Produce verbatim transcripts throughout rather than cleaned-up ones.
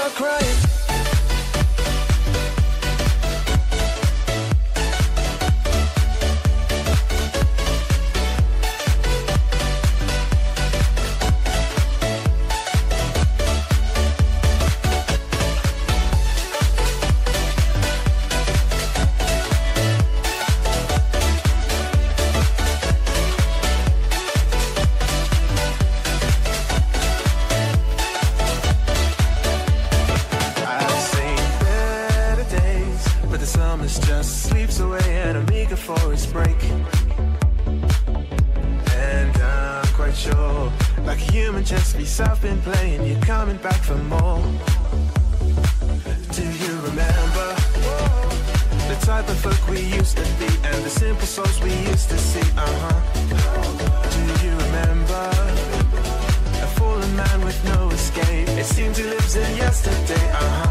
not crying. Just sleeps away and I'm eager for his break. And I'm quite sure, like a human chess piece I've been playing, you're coming back for more. Do you remember the type of folk we used to be and the simple souls we used to see? Uh-huh. Do you remember a fallen man with no escape? It seems he lives in yesterday. Uh-huh.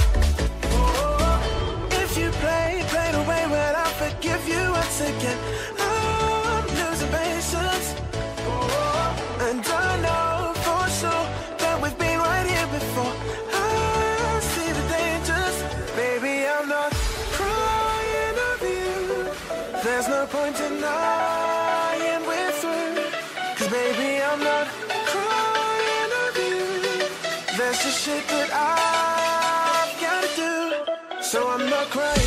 Give you once again. I'm losing patience, and I know for sure that we've been right here before. I see the dangers, baby. I'm not crying over you. There's no point in denying we're through, 'cause baby, I'm not crying over you. There's just shit that I've gotta do, so I'm not crying.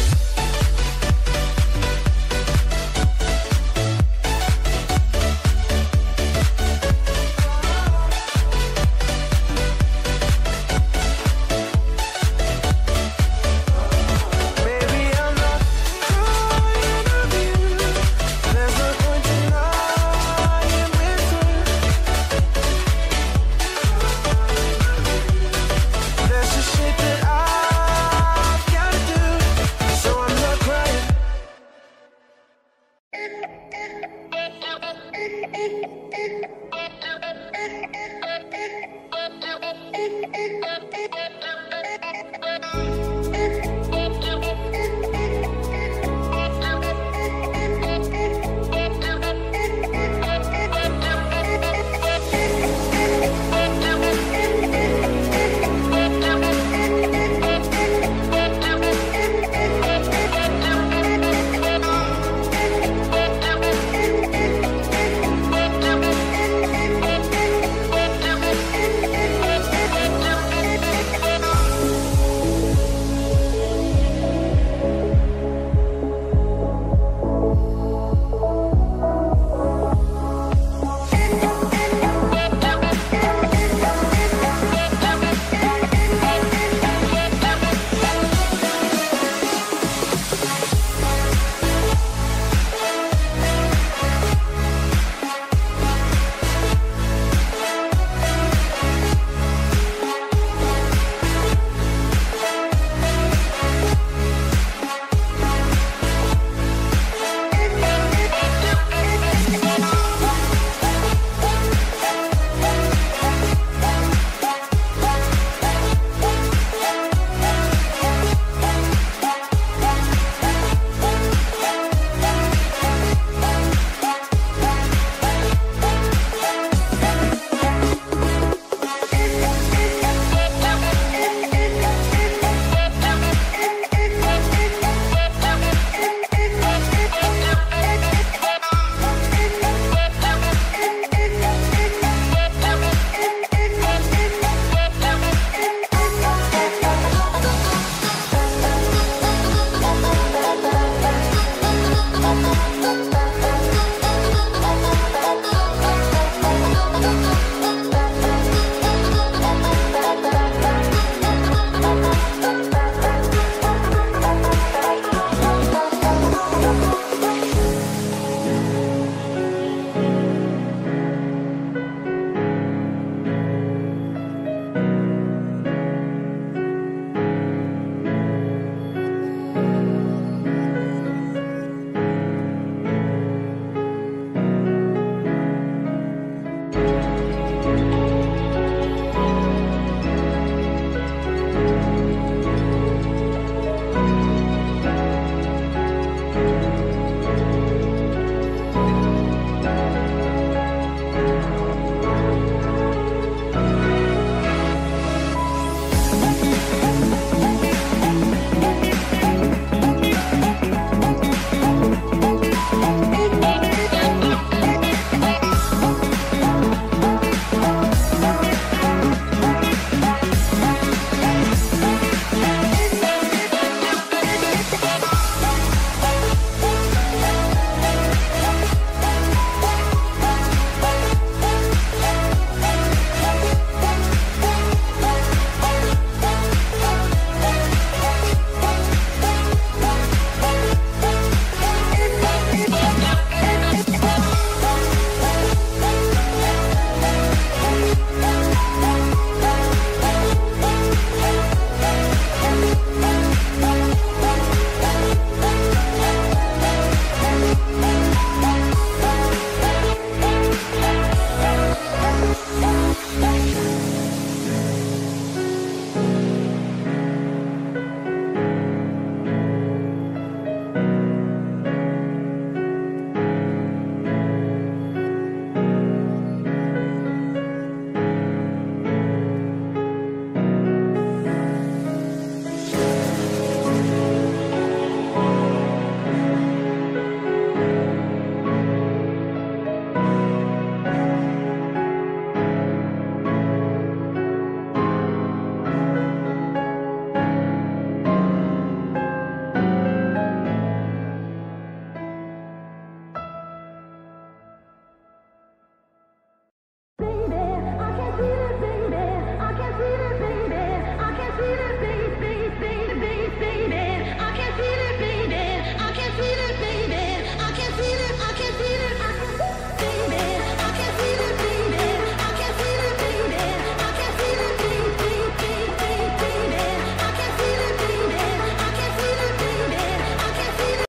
Thank you.